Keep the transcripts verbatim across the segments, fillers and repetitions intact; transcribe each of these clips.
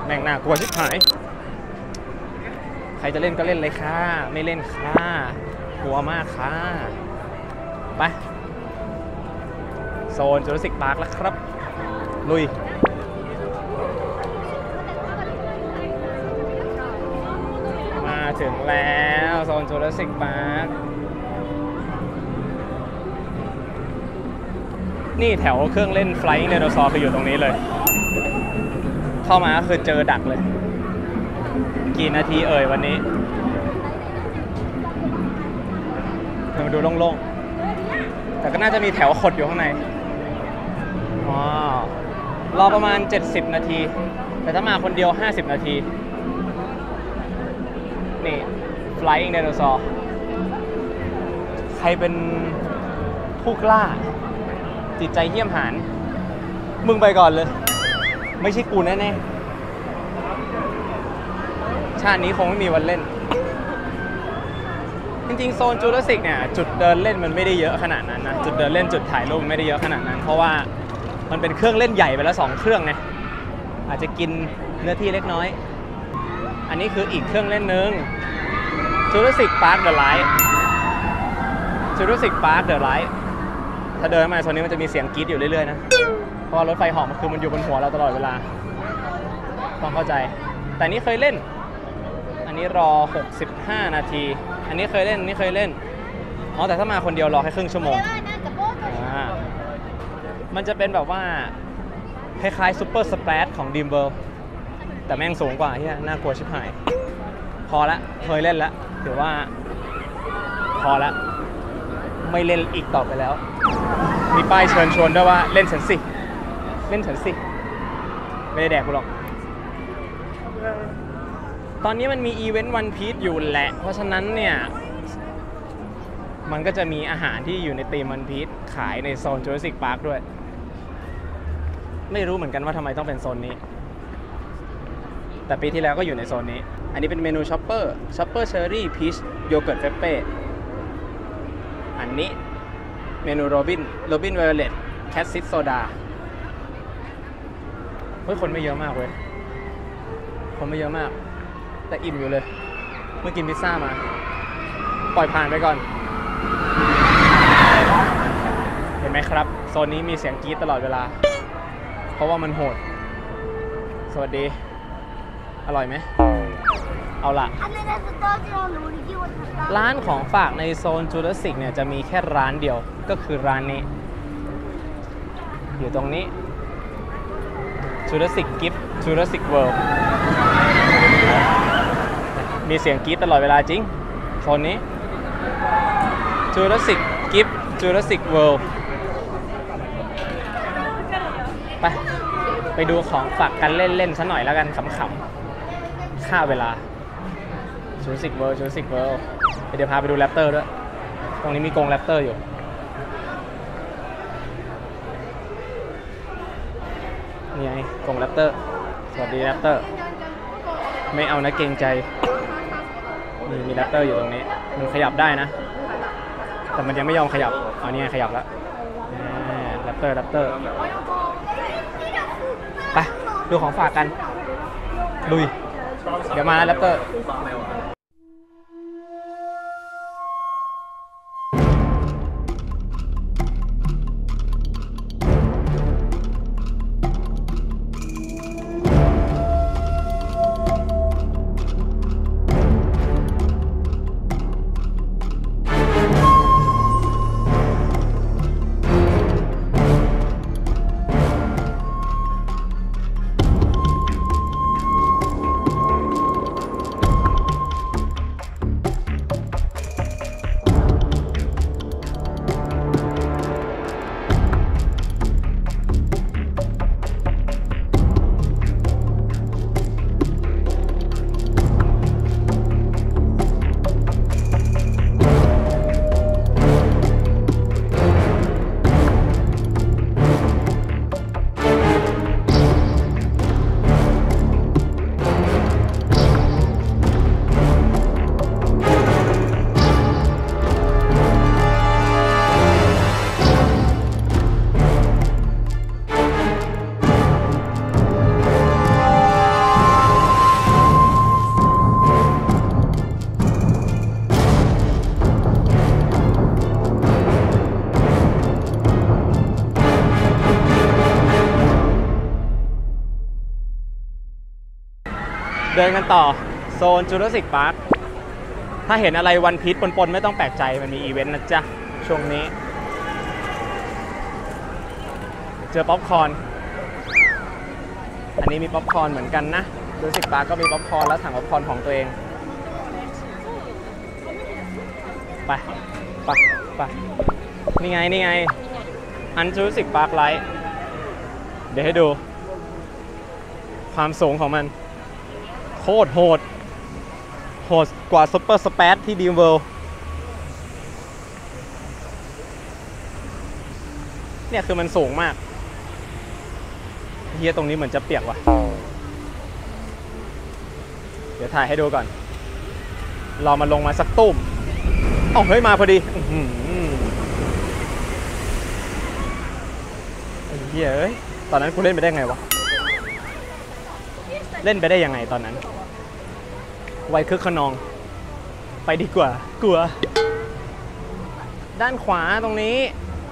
แม่งน่ากลัวชิบหายใครจะเล่นก็เล่นเลยค่ะไม่เล่นค่ะกลัวมากค่ะไปโซนจูราสสิคพาร์คแล้วครับลุยมาถึงแล้วโซนจูราสสิคพาร์คนี่แถวเครื่องเล่น Flying Dinosaur คืออยู่ตรงนี้เลยเข้ามาก็คือเจอดักเลยกี่นาทีเอ่ยวันนี้มาดูโล่งๆแต่ก็น่าจะมีแถวขดอยู่ข้างในอ๋อรอประมาณเจ็ดสิบนาทีแต่ถ้ามาคนเดียวห้าสิบนาทีนี่ Flying Dinosaur ใครเป็นผู้กล้าจิตใจเหี้ยมหาญมึงไปก่อนเลยไม่ใช่กูแน่ๆชาตินี้คงไม่มีวันเล่นจริงๆโซนจูราสสิคเนี่ยจุดเดินเล่นมันไม่ได้เยอะขนาดนั้นนะจุดเดินเล่นจุดถ่ายรูปไม่ได้เยอะขนาดนั้นเพราะว่ามันเป็นเครื่องเล่นใหญ่ไปแล้วสองเครื่องไงอาจจะกินเนื้อที่เล็กน้อยอันนี้คืออีกเครื่องเล่นนึง Jurassic Park The Ride Jurassic Park The Ride ถ้าเดินมาโซนนี้มันจะมีเสียงกรี๊ดอยู่เรื่อยๆนะเพราะรถไฟเหาะมันคือมันอยู่บนหัวเราตลอดเวลาต้องเข้าใจแต่นี้เคยเล่นอันนี้รอหกสิบห้านาทีอันนี้เคยเล่นอันนี้เคยเล่นอ๋อแต่ถ้ามาคนเดียวรอแค่ครึ่งชั่วโมงอ่ามันจะเป็นแบบว่าคล้ายๆซูเปอร์สเปรดของ Dream World แต่แม่งสูงกว่าที่น่ากลัวชิบหายพอละเคยเล่นแล้วถือว่าพอละไม่เล่นอีกต่อไปแล้วมีป้ายเชิญชวนด้วยว่าเล่นฉันสิเล่นฉันสิไม่ได้แดกกูหรอกตอนนี้มันมีอีเวนต์วันพีซอยู่แหละเพราะฉะนั้นเนี่ยมันก็จะมีอาหารที่อยู่ในธีมวันพีซขายในโซนจูราสสิคพาร์คด้วยไม่รู้เหมือนกันว่าทำไมต้องเป็นโซนนี้แต่ปีที่แล้วก็อยู่ในโซนนี้อันนี้เป็นเมนูช็อปเปอร์ช็อปเปอร์เชอร์รี่พีชโยเกิร์ตเฟปเป้อันนี้เมนูโรบินโรบินไวโอเลตแคสซิสโซดาเฮ้ยคนไม่เยอะมากเว้ยคนไม่เยอะมากแต่อิ่มอยู่เลยเมื่อกินพิซซ่ามาปล่อยผ่านไปก่อนเห็นไหมครับโซนนี้มีเสียงกรี๊ดตลอดเวลาเพราะว่ามันโหดสวัสดีอร่อยไหมเอาล่ะร้านของฝากในโซนจูราสสิคเนี่ยจะมีแค่ร้านเดียวก็คือร้านนี้อยู่ตรงนี้ Jurassic Gift Jurassic World มีเสียงกรี๊ดตลอดเวลาจริงโซนนี้ Jurassic Gift Jurassic World ไปไปดูของฝากกันเล่นๆซะหน่อยแล้วกันขำๆฆ่าเวลา Jurassic World Jurassic World เดี๋ยวพาไปดูแรปเตอร์ด้วยตรงนี้มีกรงแรปเตอร์อยู่นี่ไงกรงแรปเตอร์สวัสดีแรปเตอร์ไม่เอานะเกรงใจนี่มีแรปเตอร์อยู่ตรงนี้มันขยับได้นะแต่มันยังไม่ยอมขยับอ๋อนี่ขยับแล้วแรปเตอร์แรปเตอร์ไปดูของฝากกันลุยเดี๋ยวมาแรปเตอร์เดินกันต่อโซนจูราสสิกพาร์คถ้าเห็นอะไรวันพีชปนๆไม่ต้องแปลกใจมันมีอีเวนต์นะจ๊ะช่วงนี้เจอป๊อปคอร์นอันนี้มีป๊อปคอร์นเหมือนกันนะจูราสสิกพาร์คก็มีป๊อปคอร์นแล้วถังป๊อปคอร์นของตัวเองไปไปไปนี่ไงนี่ไงอันจูราสสิกพาร์คไลท์เดี๋ยวให้ดูความสูงของมันโคตรโหดโหดกว่าซุปเปอร์สเปซที่ดีมเวิลด์เนี่ยคือมันสูงมากเฮียตรงนี้เหมือนจะเปียกว่ะเดี๋ยวถ่ายให้ดูก่อนรอมาลงมาสักตุ้มอ๋อเฮ้ยมาพอดีเฮียเอ้ยตอนนั้นกูเล่นไปได้ไงวะเล่นไปได้ยังไงตอนนั้นไวคึกขนองไปดีกว่ากลัวด้านขวาตรงนี้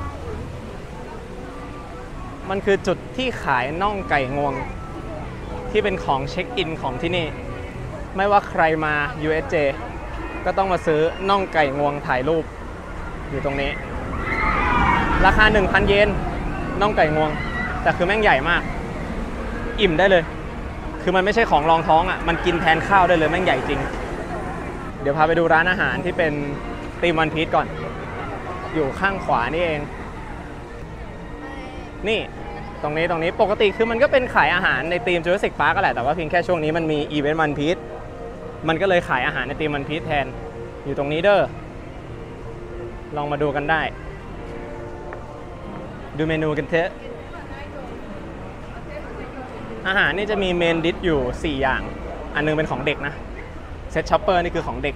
มันคือจุดที่ขายน่องไก่งวงที่เป็นของเช็คอินของที่นี่ไม่ว่าใครมา ยู เอส เจ ก็ต้องมาซื้อน่องไก่งวงถ่ายรูปอยู่ตรงนี้ราคา หนึ่งพัน เยนน่องไก่งวงแต่คือแม่งใหญ่มากอิ่มได้เลยคือมันไม่ใช่ของรองท้องอ่ะมันกินแทนข้าวได้เลยแม่งใหญ่จริงเดี๋ยวพาไปดูร้านอาหารที่เป็นธีมวันพีชก่อนอยู่ข้างขวานี่เองนี่ตรงนี้ตรงนี้ปกติคือมันก็เป็นขายอาหารในธีมจูราสสิกพาร์คก็แหละแต่ว่าเพียงแค่ช่วงนี้มันมีอีเวนต์วันพีชมันก็เลยขายอาหารในธีมวันพีชแทนอยู่ตรงนี้เด้อลองมาดูกันได้ดูเมนูกันเถอะอาหารนี่จะมีเมนดิชอยู่สี่อย่างอันนึงเป็นของเด็กนะเซตช็อปเปอร์นี่คือของเด็ก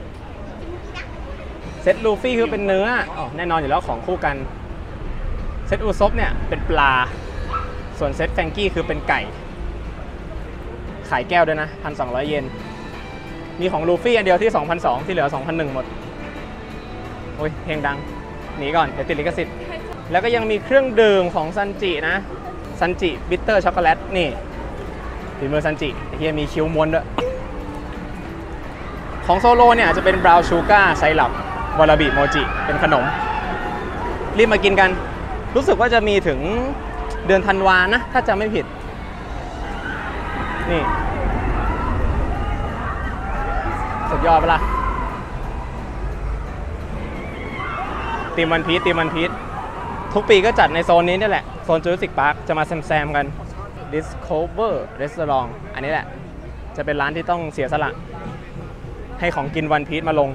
เซตลูฟี่คือเป็นเนื้ออ๋อแน่นอนอยู่แล้วของคู่กันเซตอูซบเนี่ยเป็นปลาส่วนเซตแฟงกี้คือเป็นไก่ขายแก้วด้วยนะ หนึ่งพันสองร้อย เยนมีของลูฟี่อันเดียวที่ สองพันสองร้อย ที่เหลือ สองพันหนึ่งร้อย หมดโอ้ยเพลงดังหนีก่อนเดี๋ยวติดลิขสิทธิ์แล้วก็ยังมีเครื่องดื่มของซันจินะซันจิบิตเตอร์ช็อกโกแลตนี่ฝีมือซันจิเฮียมีคิ้วม้วนด้วยของโซโลเนี่ยจะเป็นบราวน์ชูการ์ไซรัปวาราบิโมจิเป็นขนมรีบมากินกันรู้สึกว่าจะมีถึงเดือนธันวานะถ้าจำไม่ผิดนี่สุดยอดปะล่ะตีมวันพีชตีมวันพีชทุกปีก็จัดในโซนนี้นี่แหละโซนจูราสสิกพาร์คจะมาแซมๆกัน Discover Restaurant อันนี้แหละจะเป็นร้านที่ต้องเสียสละให้ของกินวันพีชมาลง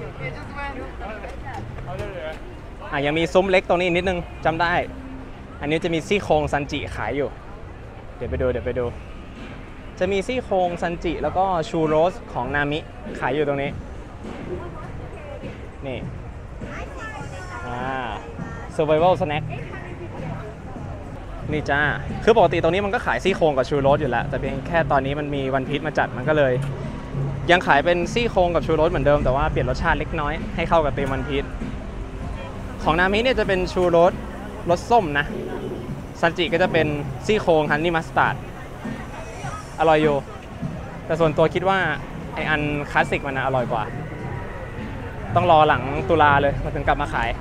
อ่ะยังมีซุ้มเล็กตรงนี้นิดนึงจำได้อันนี้จะมีซี่โครงซันจิขายอยู่เดี๋ยวไปดูเดี๋ยวไปดูจะมีซี่โครงซันจิแล้วก็ชูโรสของนามิขายอยู่ตรงนี้นี่อ่า Survival Snack นี่จ้าคือปกติตรงนี้มันก็ขายซี่โครงกับชูโรสอยู่แล้วแต่เพียงแค่ตอนนี้มันมีวันพีชมาจัดมันก็เลยยังขายเป็นซี่โครงกับชูโรสเหมือนเดิมแต่ว่าเปลี่ยนรสชาติเล็กน้อยให้เข้ากับธีมวันพีชของนามิเนี่ยจะเป็นชูโรสรสส้มนะซันจิก็จะเป็นซี่โครงฮันนี่มัสตาร์ดอร่อยอยู่แต่ส่วนตัวคิดว่าไออันคลาสสิกมันอร่อยกว่าต้องรอหลังตุลาเลยมาถึงกลับมาขาย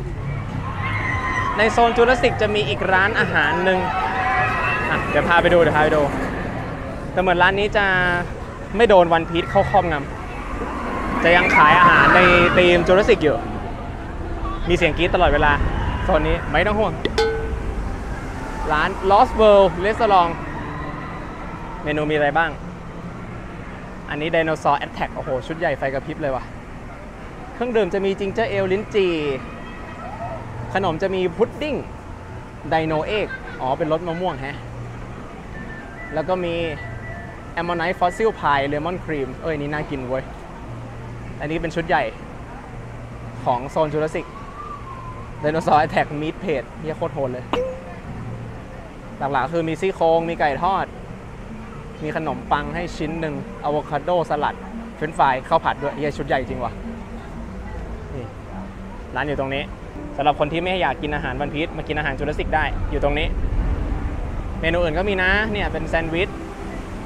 ในโซนจูราสสิกจะมีอีกร้านอาหารหนึ่งอ่ะเดี๋ยวพาไปดูเดี๋ยวพาไปดูแต่เหมือนร้านนี้จะไม่โดนวันพีชเข้าครอบงำจะยังขายอาหารในธีมจูราสสิกอยู่มีเสียงกรี๊ดตลอดเวลาโซนนี้ไม่ต้องห่วงร้าน Lost World Restaurant เมนูมีอะไรบ้างอันนี้ Dinosaur Attack โอ้โหชุดใหญ่ไฟกระพริบเลยว่ะเครื่องดื่มจะมีจิงเจอร์เอลลิ้นจี่ขนมจะมีพุดดิ้งไดโนเอ็กอ๋อเป็นรสมะม่วงแฮะแล้วก็มีแอมโมไนท์ฟอสซิลพายเลมอนครีมเอ้ยนี่น่ากินเว้ยอันนี้เป็นชุดใหญ่ของโซนจูราสสิก Dinosaur Attack Meat Plate เฮียโคตรโหดเลยหลักๆคือมีซี่โครงมีไก่ทอดมีขนมปังให้ชิ้นหนึ่งอะโวคาโดสลัดเฟรนช์ฟรายข้าวผัดด้วยเฮียชุดใหญ่จริงว่ะนี่ร้านอยู่ตรงนี้สำหรับคนที่ไม่อยากกินอาหารวันพีชมากินอาหารจูราสสิกได้อยู่ตรงนี้เมนูอื่นก็มีนะเนี่ยเป็นแซนด์วิช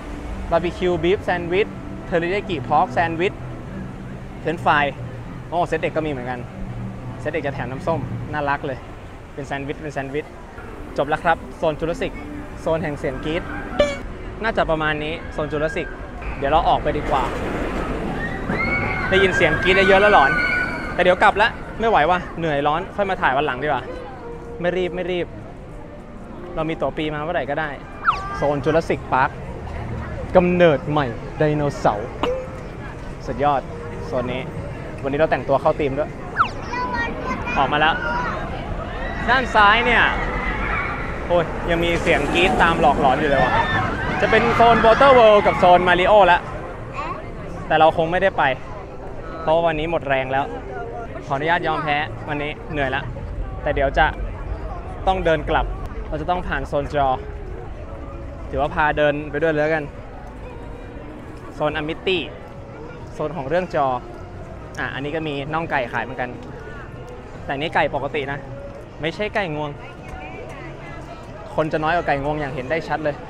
บาร์บีคิวบีฟแซนด์วิชเทอริยากิพอกแซนด์วิชเฟรนช์ฟรายโอ้เซตเด็กก็มีเหมือนกันเซตเด็กจะแถมน้ำส้มน่ารักเลยเป็นแซนด์วิชเป็นแซนด์วิชจบแล้วครับโซนจูราสสิกโซนแห่งเสียงกรี๊ดน่าจะประมาณนี้โซนจูราสสิกเดี๋ยวเราออกไปดีกว่าได้ยินเสียงกรี๊ดเยอะแล้วหลอนแต่เดี๋ยวกลับแล้วไม่ไหวว่ะเหนื่อยร้อนค่อยมาถ่ายวันหลังดีกว่าไม่รีบไม่รีบเรามีตั๋วปีมาเมื่อไหร่ก็ได้โซนจูราสสิกพาร์คกำเนิดใหม่ไดโนเสาร์สุดยอดโซนนี้วันนี้เราแต่งตัวเข้าธีมด้วยออกมาแล้วด้านซ้ายเนี่ยโอ้ยยังมีเสียงกรี๊ดตามหลอกหลอนอยู่เลยว่ะจะเป็นโซน Water World กับโซน Mario แล้วแต่เราคงไม่ได้ไปเพราะวันนี้หมดแรงแล้วขออนุญาตยอมแพ้วันนี้เหนื่อยแล้วแต่เดี๋ยวจะต้องเดินกลับเราจะต้องผ่านโซนจอถือว่าพาเดินไปด้วยเลยกันโซน Amity โซนของเรื่องจออ่ะอันนี้ก็มีน่องไก่ขายเหมือนกันแต่นี้ไก่ปกตินะไม่ใช่ไก่งวงคนจะน้อยกว่าไก่งวงอย่างเห็นได้ชัดเลย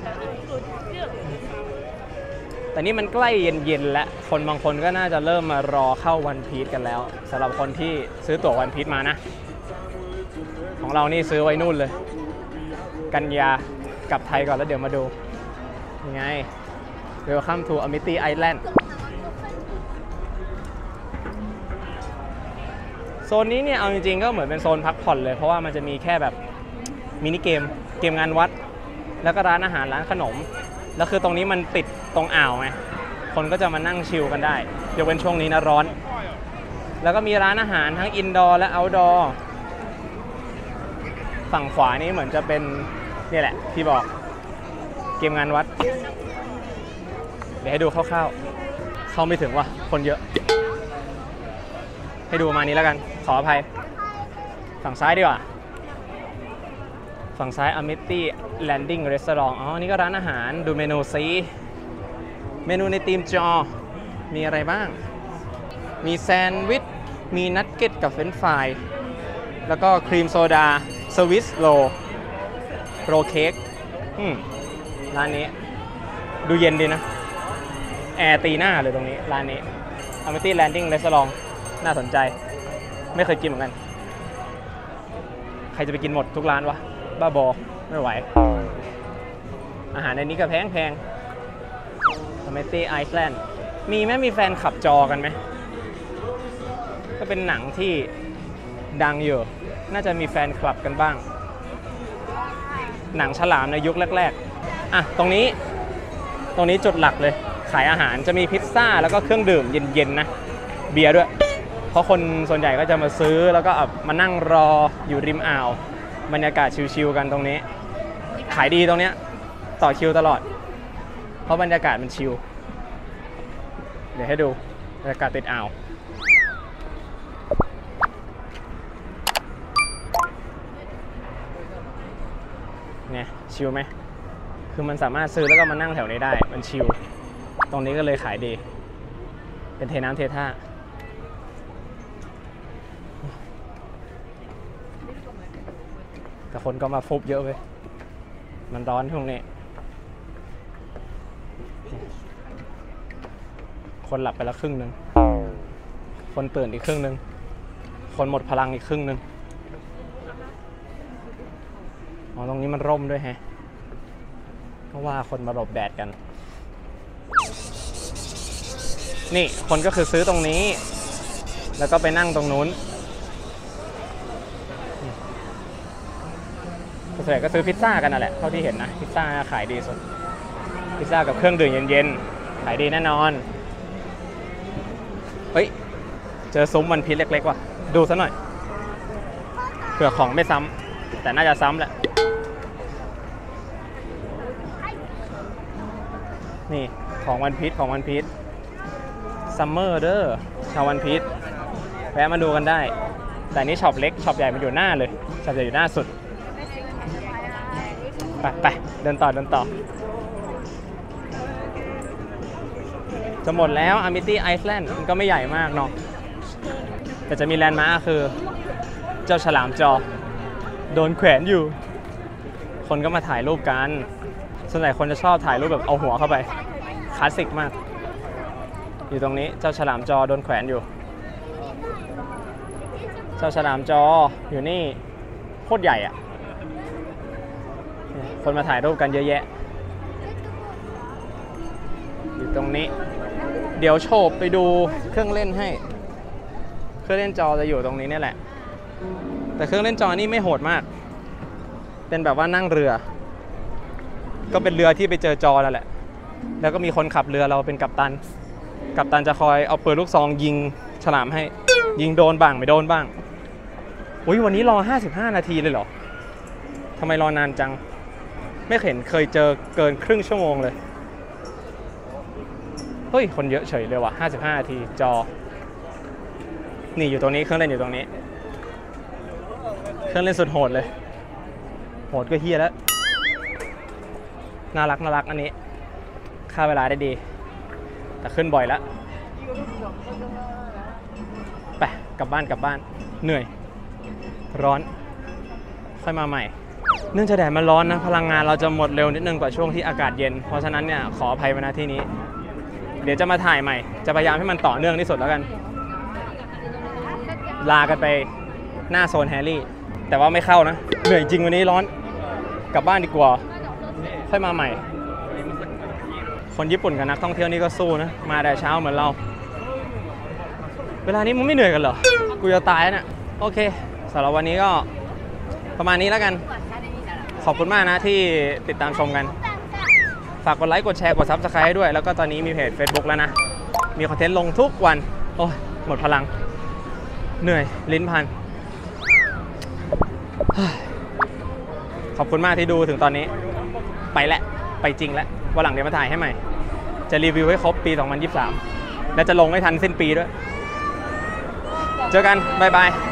แต่นี่มันใกล้เย็นๆแล้วคนบางคนก็น่าจะเริ่มมารอเข้าวันพีชกันแล้วสำหรับคนที่ซื้อตั๋ววันพีชมานะของเรานี่ซื้อไว้นู่นเลยกันยากลับไทยก่อนแล้วเดี๋ยวมาดูยังไง Welcome to Amity Island โซนนี้เนี่ยเอาจริงๆก็เหมือนเป็นโซนพักผ่อนเลยเพราะว่ามันจะมีแค่แบบมินิเกมเกมงานวัดแล้วก็ร้านอาหารร้านขนมแล้วคือตรงนี้มันติดตรงอ่าวไงคนก็จะมานั่งชิลกันได้เดี๋ยวเป็นช่วงนี้นะร้อนแล้วก็มีร้านอาหารทั้งอินดอร์และเอาท์ดอร์ฝั่งขวานี้เหมือนจะเป็นนี่แหละที่บอกเกมงานวัดเดี๋ยวให้ดูคร่าวๆเข้าไม่ถึงว่ะคนเยอะให้ดูมานี้แล้วกันขออภัยฝั่งซ้ายดีกว่าฝั่งซ้าย Amity Landing Restaurant อ๋อนี่ก็ร้านอาหารดูเมนูซิเมนูในธีมจอมีอะไรบ้างมีแซนด์วิชมีนักเก็ตกับเฟรนช์ฟรายแล้วก็ครีมโซดาสวิสโรโรเค้กอืมร้านนี้ดูเย็นดีนะแอร์ตีหน้าเลยตรงนี้ร้านนี้ Amity Landing Restaurant น่าสนใจไม่เคยกินเหมือนกันใครจะไปกินหมดทุกร้านวะบ้าบอไม่ไหวอาหารในนี้ก็แพงแพง Amity Island มีไหมมีแฟนขับจอกันไหมก็เป็นหนังที่ดังอยู่น่าจะมีแฟนคลับกันบ้างหนังฉลามในยุคแรกๆอ่ะตรงนี้ตรงนี้จุดหลักเลยขายอาหารจะมีพิซซ่าแล้วก็เครื่องดื่มเย็นๆนะเบียร์ด้วยเพราะคนส่วนใหญ่ก็จะมาซื้อแล้วก็มานั่งรออยู่ริมอ่าวบรรยากาศชิลๆกันตรงนี้ขายดีตรงนี้ต่อคิวตลอดเพราะบรรยากาศมันชิลเดี๋ยวให้ดูบรรยากาศติดอ่าวไงชิลไหมคือมันสามารถซื้อแล้วก็มานั่งแถวนี้ได้มันชิลตรงนี้ก็เลยขายดีเป็นเทน้ำเทท่าแต่คนก็มาฟุบเยอะเว้ยมันร้อนช่วงนี้คนหลับไปแล้วครึ่งนึงคนตื่นอีกครึ่งนึงคนหมดพลังอีกครึ่งนึงอ๋อตรงนี้มันร่มด้วยแฮะเพราะว่าคนมาหลบแดดกันนี่คนก็คือซื้อตรงนี้แล้วก็ไปนั่งตรงนู้นส่วนใหญ่ก็ซื้อพิซซ่ากันนั่นแหละเท่าที่เห็นนะพิซซ่าขายดีสุดพิซซ่ากับเครื่องดื่มเย็นๆขายดีแน่นอนเฮ้ยเจอซุ้มวันพีชเล็กๆว่ะดูซะหน่อยเผื่อของไม่ซ้ำแต่น่าจะซ้ำแหละนี่ของวันพีชของวันพีชซัมเมอร์เด้อชาววันพีชแวะมาดูกันได้แต่นี่ช็อปเล็กช็อปใหญ่มันอยู่หน้าเลยช็อปใหญ่อยู่หน้าสุดไปไปเดินต่อเดินต่อจะหมดแล้ว Amity Island มันก็ไม่ใหญ่มากเนาะแต่จะมีแลนด์มาร์คคือเจ้าฉลามจอโดนแขวนอยู่คนก็มาถ่ายรูปกันส่วนใหญ่คนจะชอบถ่ายรูปแบบเอาหัวเข้าไปคลาสสิกมากอยู่ตรงนี้เจ้าฉลามจอโดนแขวนอยู่เจ้าฉลามจออยู่นี่โคตรใหญ่อะคนมาถ่ายรูปกันเยอะแยะอยู่ตรงนี้เดี๋ยวโฉบไปดูเครื่องเล่นให้เครื่องเล่นจอจะอยู่ตรงนี้นี่แหละแต่เครื่องเล่นจอนี่ไม่โหดมากเป็นแบบว่านั่งเรือก็เป็นเรือที่ไปเจอจอแล้วแหละแล้วก็มีคนขับเรือเราเป็นกัปตันกัปตันจะคอยเอาปืนลูกซองยิงฉลามให้ยิงโดนบ้างไม่โดนบ้างอุ้ยวันนี้รอห้าสิบห้านาทีเลยเหรอทำไมรอนานจังไม่เห็นเคยเจอเกินครึ่งชั่วโมงเลยเฮ้ยคนเยอะเฉยเลยว่ะห้าสิบห้านาทีจอนี่อยู่ตรงนี้เครื่องเล่นอยู่ตรงนี้เครื่องเล่นสุดโหดเลยโหดก็เฮี้ยแล้วน่ารักน่ารักอันนี้ค่าเวลาได้ดีแต่ขึ้นบ่อยแล้วไปกลับบ้านกลับบ้านเหนื่อยร้อนค่อยมาใหม่เนื่องจากแดดมันร้อนนะพลังงานเราจะหมดเร็วนิดนึงกว่าช่วงที่อากาศเย็นเพราะฉะนั้นเนี่ยขออภัยมาณที่นี้เดี๋ยวจะมาถ่ายใหม่จะพยายามให้มันต่อเนื่องที่สุดแล้วกันลากันไปหน้าโซนแฮร์รี่แต่ว่าไม่เข้านะเหนื่อยจริงวันนี้ร้อนกลับบ้านดีกว่าค่อยมาใหม่คนญี่ปุ่นกับนักท่องเที่ยวนี่ก็สู้นะมาแต่เช้าเหมือนเราเวลานี้มึงไม่เหนื่อยกันเหรอกูจะตายแล้วเนี่ยโอเคสำหรับวันนี้ก็ประมาณนี้แล้วกันขอบคุณมากนะที่ติดตามชมกันฝากกดไลค์กดแชร์กดซับสไครต์ให้ด้วยแล้วก็ตอนนี้มีเพจ Facebook แล้วนะมีคอนเทนต์ลงทุกวันโอ้ยหมดพลังเหนื่อยลิ้นพันขอบคุณมากที่ดูถึงตอนนี้ไปแล้วไปจริงแล้ววันหลังเดี๋ยวมาถ่ายให้ใหม่จะรีวิวให้ครบปีสองพันยี่สิบสามและจะลงให้ทันสิ้นปีด้วยเจอกันบ๊ายบาย